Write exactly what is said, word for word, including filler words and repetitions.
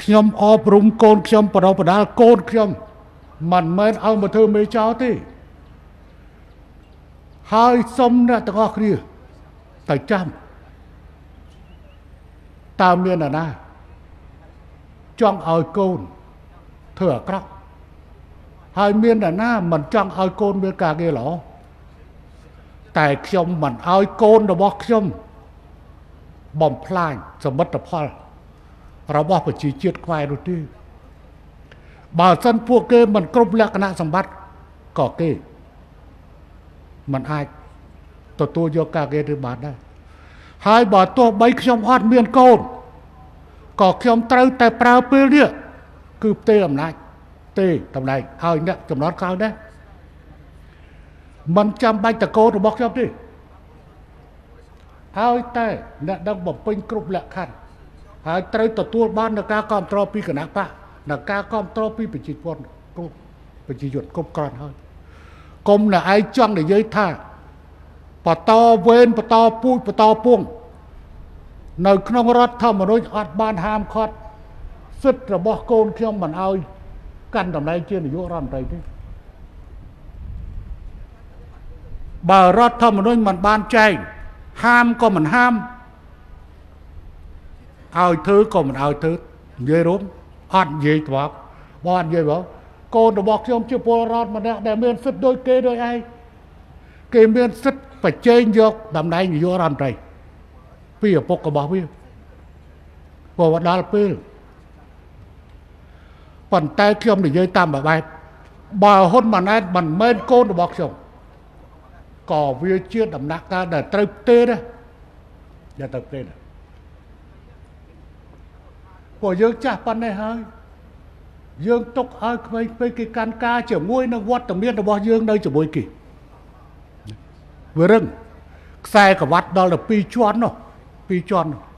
ខ្ញុំអប់រំកូនខ្ញុំបដិបដាលកូនខ្ញុំមិនមែនឲ្យមកធ្វើមេចោលទេហើយសុំអ្នកទាំងអស់គ្នាទៅចាំតើមានអ្នកណាចង់ឲ្យកូនធ្វើអាក្រក់ហើយមានអ្នកណាមិនចង់ឲ្យកូនមានការងារល្អតែខ្ញុំមិនឲ្យកូនរបស់ខ្ញុំបំផ្លាញសមិទ្ធផលរបស់ប្រជាជាតិខ្មែរនោះទេបើសិនពួកគេមិនគ្រប់លក្ខណៈសម្បត្តិក៏គេមិនអាចទទួលយកការងារនេះបានដែរហើយបើទោះបីខ្ញុំអត់មានកូនក៏ខ្ញុំត្រូវតែប្រើពេលនេះគឺផ្ទេរអំណាចទេតំណែងឲ្យអ្នកចំណត់ក្រោយដែរមិនចាំបាច់តកូនរបស់ខ្ញុំទេហើយតែអ្នកដឹងបំពេញគ្រប់លក្ខខណ្ឌហើយត្រូវទទួលបាននូវការគ្រប់គ្រងពីគណៈបកនិងការគ្រប់គ្រងពីប្រជាជនគ្រប់ប្រជាជនគ្រប់គ្រាន់ហើយកុំតែឯងចង់និយាយថាបន្តវេនបន្តពូជបន្តពួងនៅក្នុងរដ្ឋធម្មនុញ្ញអត់បានហាមឃាត់សិទ្ធិរបស់កូនខ្ញុំមិនឲ្យកាន់តំណែងជានាយករដ្ឋមន្ត្រីទេបើរដ្ឋធម្មនុញ្ញមិនបានចែងហាមក៏មិនហាមឲ្យធ្វើក៏មិនឲ្យធ្វើនិយាយរួមអត់និយាយត្បកបើអត់និយាយបើកូនរបស់ខ្ញុំជាពលរដ្ឋម្នាក់ដែលមានសិទ្ធិដូចគេដូចឯងគេមានសិទ្ធិបញ្ចេញយកតំណែងនាយករដ្ឋមន្ត្រីពីឪពុករបស់វាព្រោះដល់ពេលប៉ុន្តែខ្ញុំនិយាយតាមបែបបើហ៊ុនម៉ាណែតមិនមែនកូនរបស់ខ្ញុំក៏វាជាដំណាក់កាលដែលត្រូវផ្ទេរដែរដែលត្រូវផ្ទេរដែរព្រោះយើងចាស់ប៉ុណ្ណេះហើយយើងទុកឲ្យក្មេងពេកគេកាន់ការជាមួយនឹងវត្តមានរបស់យើងនៅជាមួយគេវារឹងខ្សែក្រវ៉ាត់ដល់ទៅពីរជាន់នោះពីរជាន់